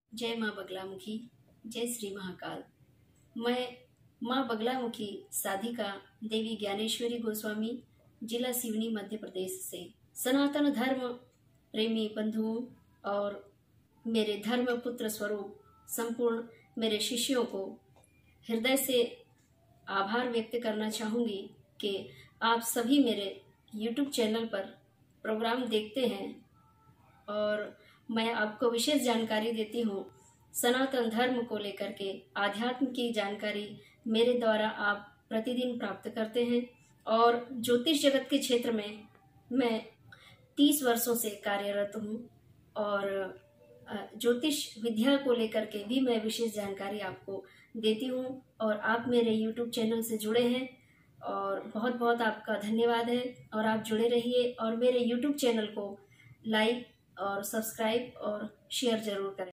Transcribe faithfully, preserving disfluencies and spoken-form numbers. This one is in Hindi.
जय माँ बगलामुखी, जय श्री महाकाल। मैं माँ बगलामुखी साधिका देवी ज्ञानेश्वरी गोस्वामी, जिला सिवनी, मध्य प्रदेश से सनातन धर्म प्रेमी बंधुओं और मेरे धर्म पुत्र स्वरूप संपूर्ण मेरे शिष्यों को हृदय से आभार व्यक्त करना चाहूँगी कि आप सभी मेरे यूट्यूब चैनल पर प्रोग्राम देखते हैं और मैं आपको विशेष जानकारी देती हूँ। सनातन धर्म को लेकर के आध्यात्म की जानकारी मेरे द्वारा आप प्रतिदिन प्राप्त करते हैं और ज्योतिष जगत के क्षेत्र में मैं तीस वर्षों से कार्यरत हूँ और ज्योतिष विद्या को लेकर के भी मैं विशेष जानकारी आपको देती हूँ और आप मेरे यूट्यूब चैनल से जुड़े हैं और बहुत बहुत आपका धन्यवाद है। और आप जुड़े रहिए और मेरे यूट्यूब चैनल को लाइक और सब्सक्राइब और शेयर जरूर करें।